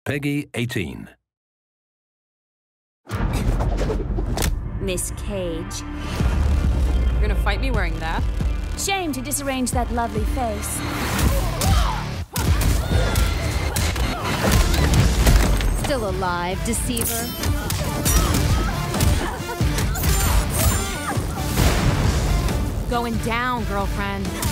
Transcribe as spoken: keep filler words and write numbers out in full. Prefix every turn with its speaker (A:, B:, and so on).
A: Peggy eighteen.
B: Miss Cage.
C: You're gonna fight me wearing that?
B: Shame to disarrange that lovely face.
D: Still alive, deceiver.
C: Going down, girlfriend.